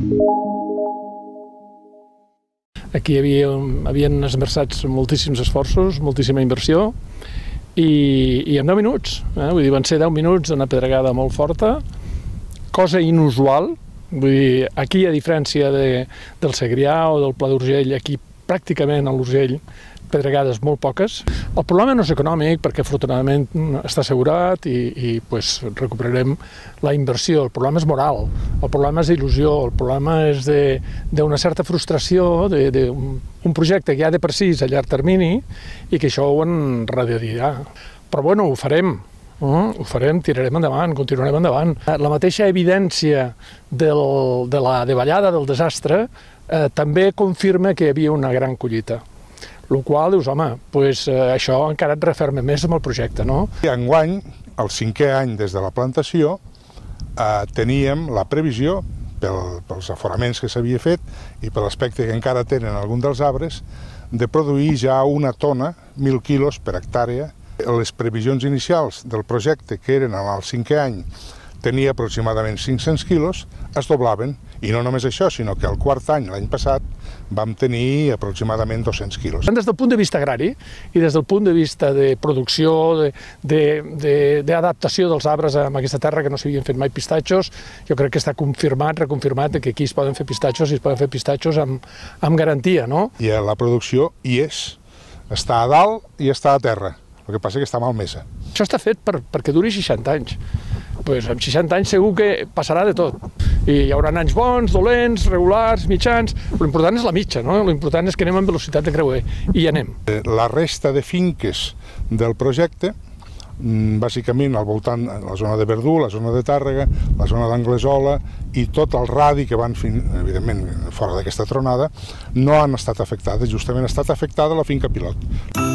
Aquí havien esmerçats moltíssims esforços, moltíssima inversió, i en 10 minuts, vull dir, van ser 10 minuts d'una pedregada molt forta, cosa inusual. Vull dir, aquí, a diferència del Segrià o del Pla d'Urgell, aquí pràcticament a l'Urgell, pedregades molt poques. El problema no és econòmic, perquè afortunadament està assegurat i recuperarem la inversió. El problema és moral, el problema és d'il·lusió, el problema és d'una certa frustració d'un projecte que ja de per si és a llarg termini i que això ho enradiarà. Però bueno, ho farem. Ho farem, tirarem endavant, continuarem endavant. La mateixa evidència de la davallada del desastre també confirma que hi havia una gran collita. El qual dius, home, això encara et referma més amb el projecte, no? Enguany, el 5è any des de la plantació, teníem la previsió, pels aforaments que s'havia fet i per l'aspecte que encara tenen alguns dels arbres, de produir ja 1 tona, 1.000 quilos per hectàrea. Les previsions inicials del projecte, que eren al 5è any, tenia aproximadament 500 quilos, es doblaven. I no només això, sinó que al 4è any, l'any passat, vam tenir aproximadament 200 quilos. Des del punt de vista agrari i des del punt de vista de producció, d'adaptació dels arbres a aquesta terra que no s'havien fet mai pistatxos, jo crec que està confirmat, reconfirmat, que aquí es poden fer pistatxos i es poden fer pistatxos amb garantia, no? I la producció hi és. Està a dalt i està a terra. El que passa és que està malmesa. Això està fet perquè duri 60 anys. Amb 60 anys segur que passarà de tot. I hi haurà anys bons, dolents, regulars, mitjans. L'important és la mitja, no? L'important és que anem amb velocitat de creuer, i hi anem. La resta de finques del projecte, bàsicament al voltant de la zona de Verdú, la zona de Tàrrega, la zona d'Anglesola i tot el radi que van, evidentment, fora d'aquesta tronada, no han estat afectades. Justament ha estat afectada la finca pilot.